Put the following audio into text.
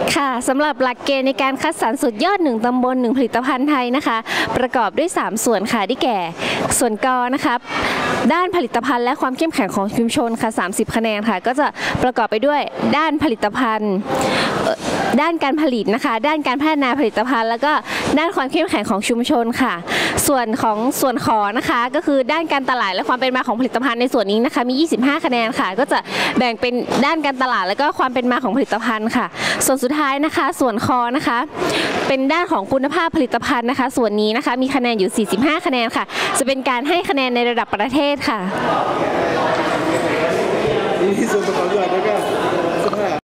ค่ะสำหรับหลักเกณฑ์ในการคัดสรรสุดยอด1ตำบล1ผลิตภัณฑ์ไทยนะคะประกอบด้วย3ส่วนค่ะที่แก่ส่วนกนะคะด้านผลิตภัณฑ์และความเข้มแข็งของชุมชนค่ะ30คะแนนค่ะก็จะประกอบไปด้วยด้านผลิตภัณฑ์ด้านการผลิตนะคะด้านการพัฒนาผลิตภัณฑ์แล้วก็ด้านความเข้มแข็งของชุมชนค่ะส่วนขอนะคะก็คือด้านการตลาดและความเป็นมาของผลิตภัณฑ์ในส่วนนี้นะคะมี25คะแนนค่ะก็จะแบ่งเป็นด้านการตลาดแล้วก็ความเป็นมาของผลิตภัณฑ์ค่ะส่วนสุดท้ายนะคะส่วนคอนะคะเป็นด้านของคุณภาพผลิตภัณฑ์นะคะส่วนนี้นะคะมีคะแนนอยู่45คะแนนค่ะจะเป็นการให้คะแนนในระดับประเทศค่ะนี่ส่วนประกอบด้วยนะครับ